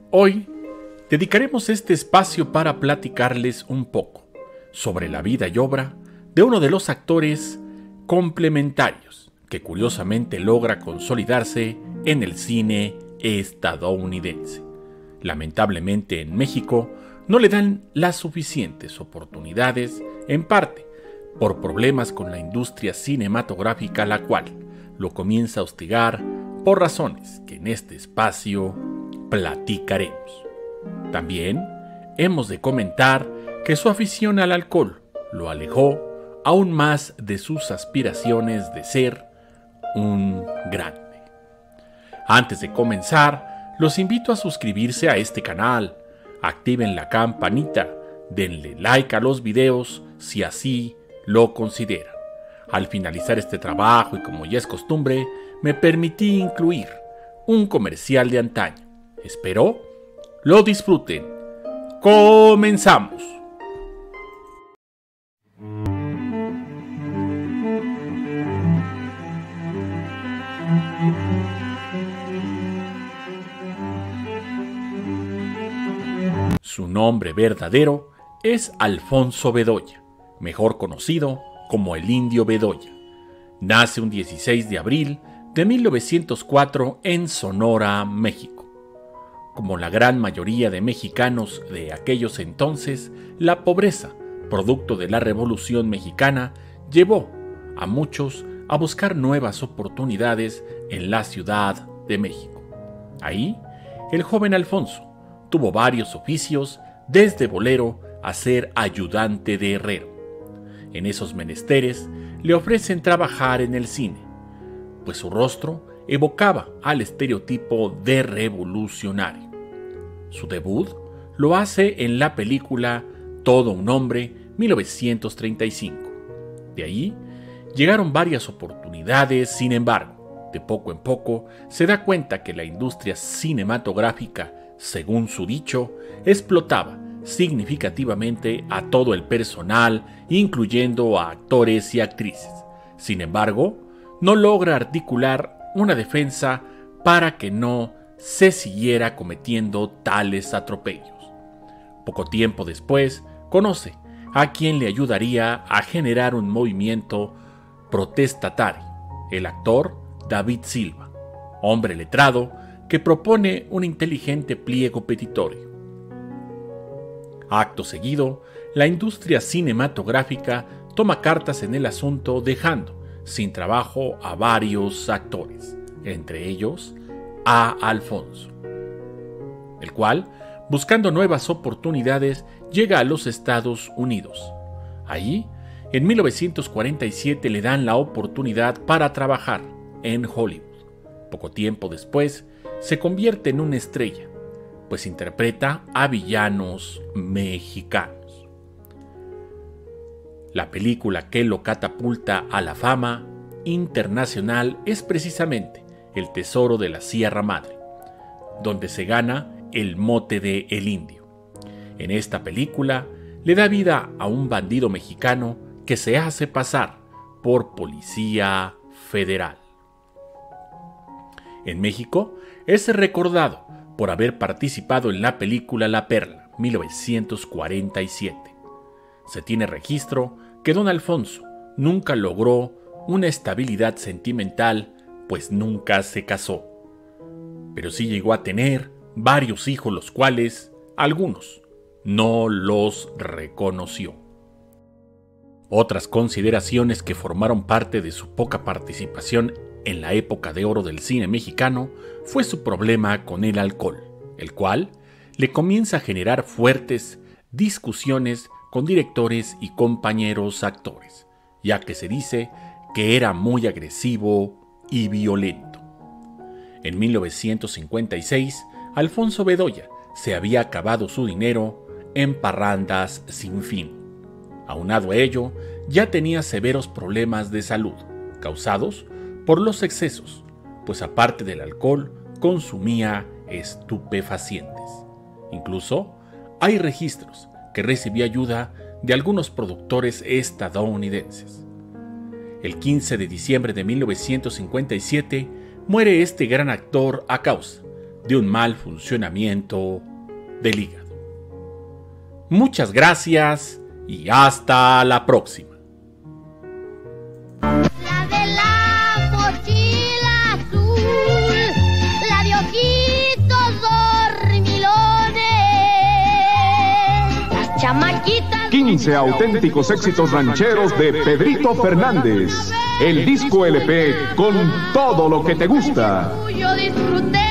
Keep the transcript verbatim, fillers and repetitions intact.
Hoy dedicaremos este espacio para platicarles un poco sobre la vida y obra de uno de los actores complementarios que curiosamente logra consolidarse en el cine estadounidense. Lamentablemente en México no le dan las suficientes oportunidades, en parte por problemas con la industria cinematográfica, la cual lo comienza a hostigar por razones que en este espacio platicaremos. También hemos de comentar que su afición al alcohol lo alejó aún más de sus aspiraciones de ser un grande. Antes de comenzar, los invito a suscribirse a este canal, activen la campanita, denle like a los videos si así lo consideran. Al finalizar este trabajo y como ya es costumbre, me permití incluir un comercial de antaño. Espero lo disfruten. ¡Comenzamos! Su nombre verdadero es Alfonso Bedoya, mejor conocido como el Indio Bedoya. Nace un dieciséis de abril de mil novecientos cuatro en Sonora, México. Como la gran mayoría de mexicanos de aquellos entonces, la pobreza, producto de la Revolución Mexicana, llevó a muchos a buscar nuevas oportunidades en la Ciudad de México. Ahí, el joven Alfonso tuvo varios oficios, desde bolero a ser ayudante de herrero. En esos menesteres le ofrecen trabajar en el cine, pues su rostro evocaba al estereotipo de revolucionario. Su debut lo hace en la película Todo un hombre, mil novecientos treinta y cinco. De ahí llegaron varias oportunidades, sin embargo, de poco en poco se da cuenta que la industria cinematográfica, según su dicho, explotaba significativamente a todo el personal, incluyendo a actores y actrices. Sin embargo, no logra articular una defensa para que no se siguiera cometiendo tales atropellos. Poco tiempo después, conoce a quien le ayudaría a generar un movimiento protestatario, el actor David Silva, hombre letrado que propone un inteligente pliego petitorio. Acto seguido, la industria cinematográfica toma cartas en el asunto, dejando sin trabajo a varios actores, entre ellos a Alfonso, el cual, buscando nuevas oportunidades, llega a los Estados Unidos. Allí, en mil novecientos cuarenta y siete le dan la oportunidad para trabajar en Hollywood. Poco tiempo después, se convierte en una estrella, pues interpreta a villanos mexicanos. La película que lo catapulta a la fama internacional es precisamente El Tesoro de la Sierra Madre, donde se gana el mote de El Indio. En esta película le da vida a un bandido mexicano que se hace pasar por policía federal. En México es recordado por haber participado en la película La Perla, mil novecientos cuarenta y siete. Se tiene registro que don Alfonso nunca logró una estabilidad sentimental, pues nunca se casó. Pero sí llegó a tener varios hijos, los cuales, algunos, no los reconoció. Otras consideraciones que formaron parte de su poca participación en la época de oro del cine mexicano fue su problema con el alcohol, el cual le comienza a generar fuertes discusiones con directores y compañeros actores, ya que se dice que era muy agresivo y violento. En mil novecientos cincuenta y seis, Alfonso Bedoya se había acabado su dinero en parrandas sin fin. Aunado a ello, ya tenía severos problemas de salud, causados por los excesos, pues aparte del alcohol, consumía estupefacientes. Incluso hay registros que recibió ayuda de algunos productores estadounidenses. El quince de diciembre de mil novecientos cincuenta y siete muere este gran actor a causa de un mal funcionamiento del hígado. Muchas gracias y hasta la próxima. La de la mochila azul, la de ojitos dormilones, la chamaquita. quince auténticos éxitos rancheros de Pedrito Fernández. El disco L P con todo lo que te gusta. Yo disfruté.